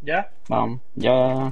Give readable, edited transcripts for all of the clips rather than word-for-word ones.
¿Ya? Vamos, ya.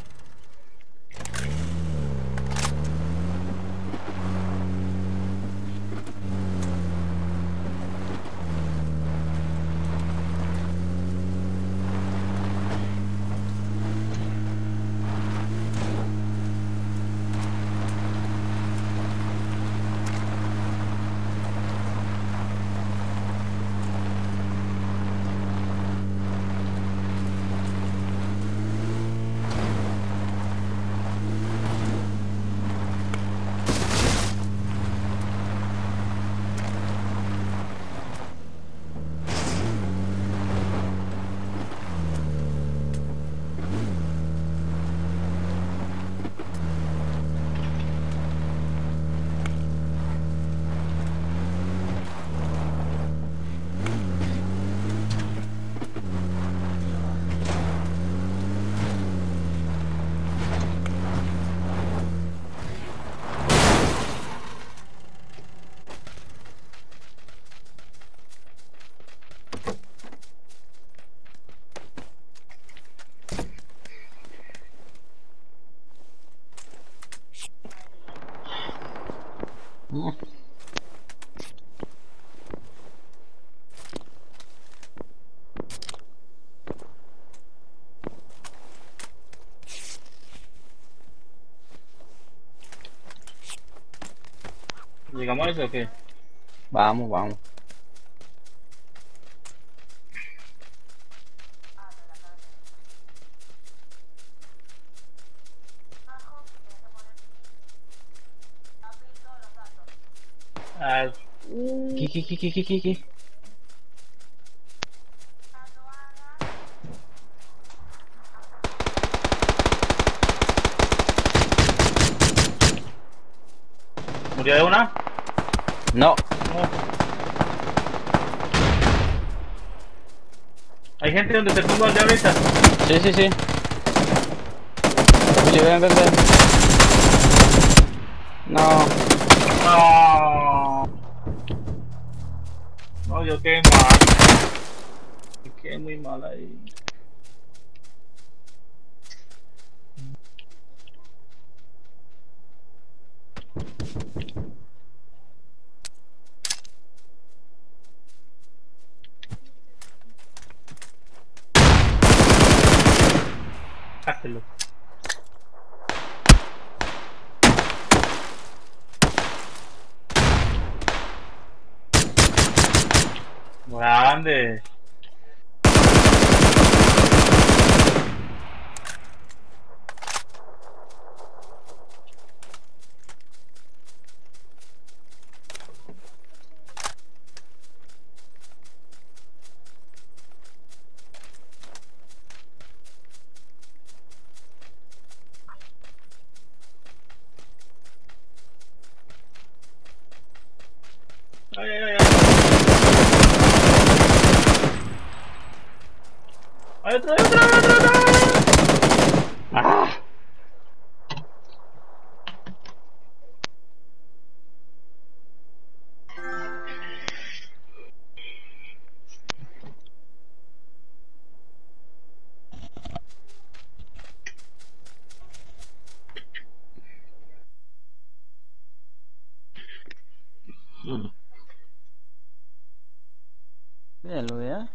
Mm. ¿Llegamos a eso o qué? Vamos, vamos. Ah, ¿Qué? ¿murió de una? No. No. ¿Hay gente donde te pongo de ahorita? Sí. Sí, ven. No. No. No, yo quedé mal. Yo quedé muy mal ahí. Házelo. Grande. Ay. Hay otro. Ah. Bien, lo vea.